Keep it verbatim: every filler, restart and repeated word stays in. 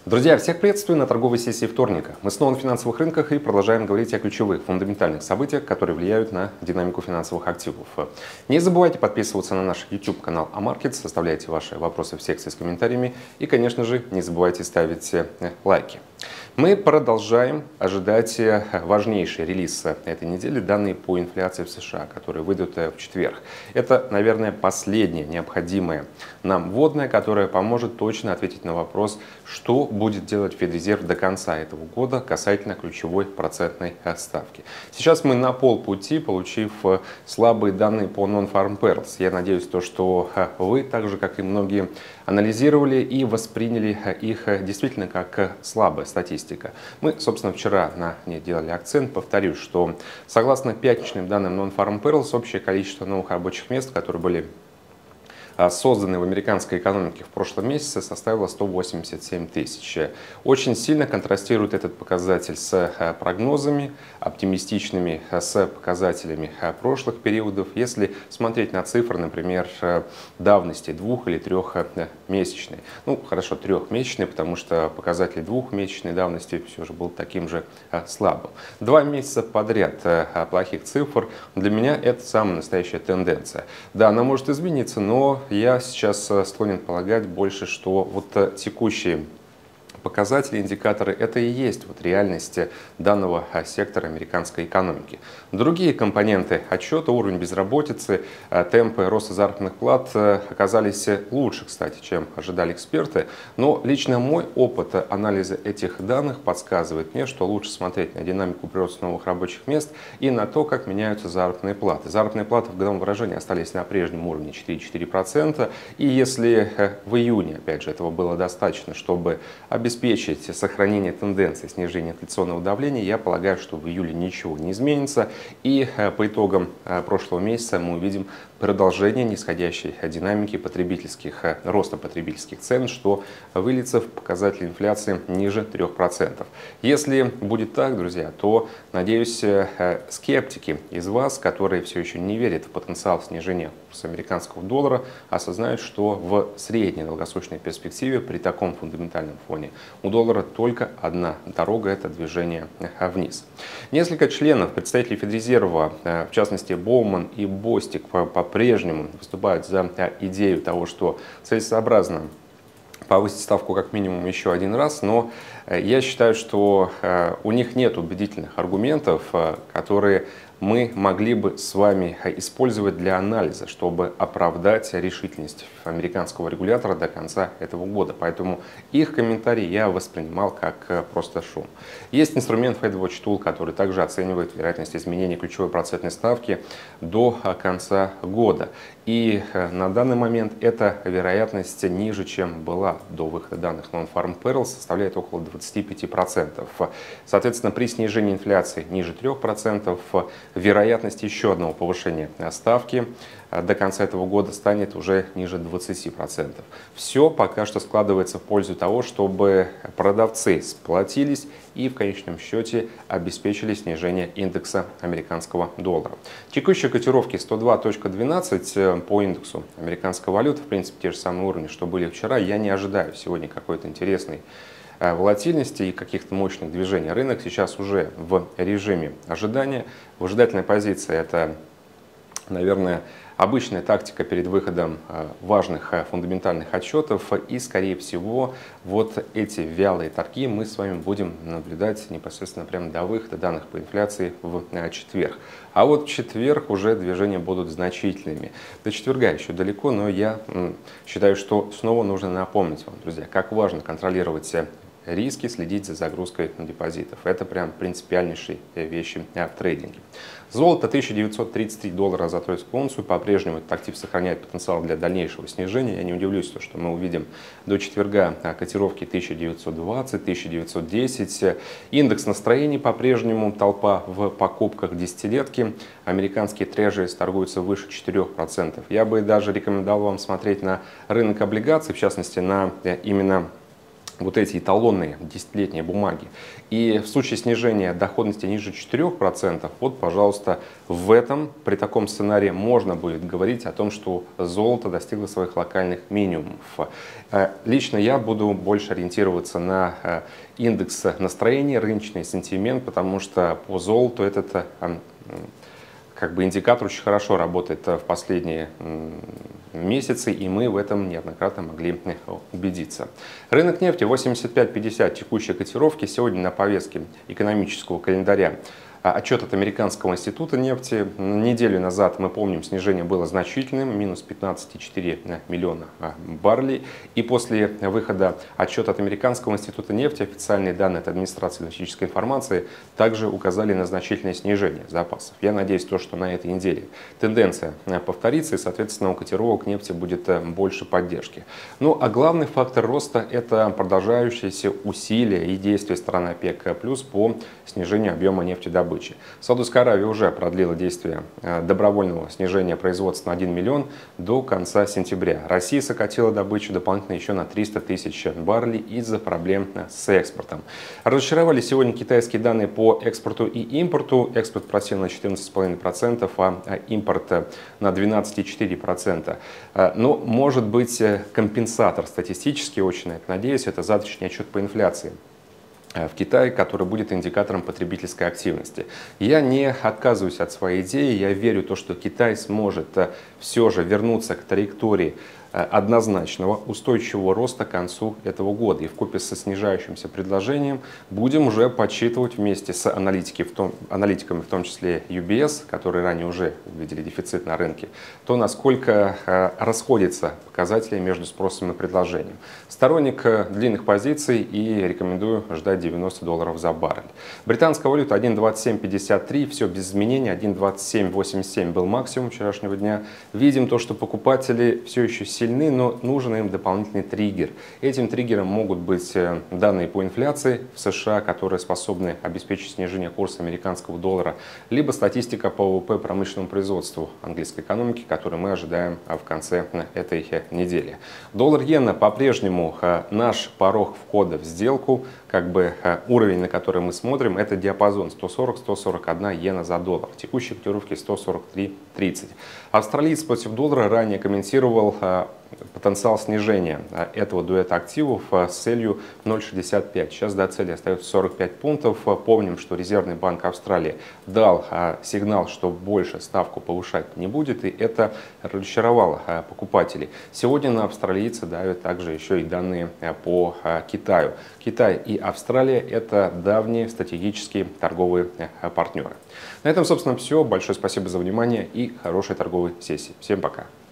Друзья, всех приветствую на торговой сессии вторника. Мы снова на финансовых рынках и продолжаем говорить о ключевых фундаментальных событиях, которые влияют на динамику финансовых активов. Не забывайте подписываться на наш YouTube канал Амаркетс, оставляйте ваши вопросы в секции с комментариями и, конечно же, не забывайте ставить лайки. Мы продолжаем ожидать важнейший релиз этой недели, данные по инфляции в США, которые выйдут в четверг. Это, наверное, последняя необходимая нам вводная, которая поможет точно ответить на вопрос, что будет делать Федрезерв до конца этого года касательно ключевой процентной ставки. Сейчас мы на полпути, получив слабые данные по Non-Farm Payrolls. Я надеюсь, то, что вы, так же как и многие, анализировали и восприняли их действительно как слабая статистика. Мы, собственно, вчера на ней делали акцент. Повторюсь, что согласно пятничным данным Non-Farm Payrolls, общее количество новых рабочих мест, которые были созданы в американской экономике в прошлом месяце, составило сто восемьдесят семь тысяч. Очень сильно контрастирует этот показатель с прогнозами, оптимистичными, с показателями прошлых периодов. Если смотреть на цифры, например, давности двух- или трехмесячной. Ну, хорошо, трехмесячной, потому что показатель двухмесячной давности все же был таким же слабым. Два месяца подряд плохих цифр. Для меня это самая настоящая тенденция. Да, она может измениться, но я сейчас склонен полагать больше, что вот текущие показатели, индикаторы, это и есть вот реальность данного сектора американской экономики. Другие компоненты отчета, уровень безработицы, темпы роста заработных плат оказались лучше, кстати, чем ожидали эксперты. Но лично мой опыт анализа этих данных подсказывает мне, что лучше смотреть на динамику прироста новых рабочих мест и на то, как меняются заработные платы. Заработные платы в годовом выражении остались на прежнем уровне четыре целых четыре десятых процента. И если в июне, опять же, этого было достаточно, чтобы обеспечить обеспечить сохранение тенденции снижения инфляционного давления, я полагаю, что в июле ничего не изменится. И по итогам прошлого месяца мы увидим продолжение нисходящей динамики потребительских, роста потребительских цен, что выльется в показатель инфляции ниже трёх процентов. Если будет так, друзья, то, надеюсь, скептики из вас, которые все еще не верят в потенциал снижения курса американского доллара, осознают, что в средней долгосрочной перспективе при таком фундаментальном фоне у доллара только одна дорога – это движение вниз. Несколько членов, представителей Федрезерва, в частности Боуман и Бостик, по-прежнему выступают за идею того, что целесообразно повысить ставку как минимум еще один раз, но я считаю, что у них нет убедительных аргументов, которые мы могли бы с вами использовать для анализа, чтобы оправдать решительность американского регулятора до конца этого года. Поэтому их комментарии я воспринимал как просто шум. Есть инструмент FedWatch Tool, который также оценивает вероятность изменения ключевой процентной ставки до конца года. И на данный момент эта вероятность ниже, чем была до выхода данных Non-Farm Payrolls, составляет около двадцати пяти процентов. Соответственно, при снижении инфляции ниже трёх процентов, вероятность еще одного повышения ставки до конца этого года станет уже ниже двадцати процентов. Все пока что складывается в пользу того, чтобы продавцы сплотились и в конечном счете обеспечили снижение индекса американского доллара. Текущие котировки сто два точка двенадцать по индексу американской валюты, в принципе, те же самые уровни, что были вчера. Я не ожидаю сегодня какой-то интересной волатильности и каких-то мощных движений. Рынок сейчас уже в режиме ожидания. Выжидательная позиция – это, наверное, обычная тактика перед выходом важных фундаментальных отчетов. И, скорее всего, вот эти вялые торги мы с вами будем наблюдать непосредственно прямо до выхода данных по инфляции в четверг. А вот в четверг уже движения будут значительными. До четверга еще далеко, но я считаю, что снова нужно напомнить вам, друзья, как важно контролировать риски, следить за загрузкой депозитов. Это прям принципиальнейшие вещи в трейдинге. Золото тысяча девятьсот тридцать три доллара за тройскую унцию. По-прежнему этот актив сохраняет потенциал для дальнейшего снижения. Я не удивлюсь, что мы увидим до четверга котировки тысяча девятьсот двадцать — тысяча девятьсот десять. Индекс настроений по-прежнему толпа в покупках десятилетки. Американские трежери торгуются выше четырёх процентов. Я бы даже рекомендовал вам смотреть на рынок облигаций, в частности на именно вот эти эталонные десятилетние бумаги. И в случае снижения доходности ниже четырёх процентов, вот, пожалуйста, в этом, при таком сценарии можно будет говорить о том, что золото достигло своих локальных минимумов. Лично я буду больше ориентироваться на индекс настроения, рыночный сентимент, потому что по золоту этот как бы индикатор очень хорошо работает в последние месяцы, и мы в этом неоднократно могли убедиться. Рынок нефти восемьдесят пять пятьдесят текущей котировки сегодня на повестке экономического календаря. Отчет от Американского института нефти. Неделю назад, мы помним, снижение было значительным, минус пятнадцать целых четыре десятых миллиона баррелей. И после выхода отчета от Американского института нефти, официальные данные от администрации энергетической информации также указали на значительное снижение запасов. Я надеюсь, то, что на этой неделе тенденция повторится, и, соответственно, у котировок нефти будет больше поддержки. Ну, а главный фактор роста – это продолжающиеся усилия и действия стран ОПЕК+ по снижению объема нефтедобычи. Саудовская Аравия уже продлила действие добровольного снижения производства на один миллион до конца сентября. Россия сократила добычу дополнительно еще на триста тысяч баррелей из-за проблем с экспортом. Разочаровали сегодня китайские данные по экспорту и импорту. Экспорт просел на четырнадцать целых пять десятых процента, а импорт на двенадцать целых четыре десятых процента. Но может быть компенсатор статистически, очень на это надеюсь, это завтрашний отчет по инфляции в Китае, который будет индикатором потребительской активности. Я не отказываюсь от своей идеи, я верю в то, что Китай сможет все же вернуться к траектории однозначного устойчивого роста к концу этого года. И вкупе со снижающимся предложением будем уже подсчитывать вместе с аналитиками, в том, аналитиками, в том числе ю би эс, которые ранее уже увидели дефицит на рынке, то насколько расходятся показатели между спросом и предложением. Сторонник длинных позиций и рекомендую ждать девяносто долларов за баррель. Британская валюта один двадцать семь пятьдесят три, все без изменений, один двадцать семь восемьдесят семь был максимум вчерашнего дня. Видим то, что покупатели все еще сильны, но нужен им дополнительный триггер. Этим триггером могут быть данные по инфляции в США, которые способны обеспечить снижение курса американского доллара, либо статистика по вэ вэ пэ промышленному производству английской экономики, которую мы ожидаем в конце этой недели. Доллар-иена по-прежнему наш порог входа в сделку, как бы уровень, на который мы смотрим, это диапазон сто сорок — сто сорок одна иена за доллар. Текущие котировки сто сорок три тридцать. Австралиец против доллара ранее комментировал потенциал снижения этого дуэта активов с целью ноль целых шестьдесят пять. Сейчас до цели остается сорок пять пунктов. Помним, что Резервный банк Австралии дал сигнал, что больше ставку повышать не будет, и это разочаровало покупателей. Сегодня на австралийца давят также еще и данные по Китаю. Китай и Австралия – это давние стратегические торговые партнеры. На этом, собственно, все. Большое спасибо за внимание и хорошей торговой сессии. Всем пока!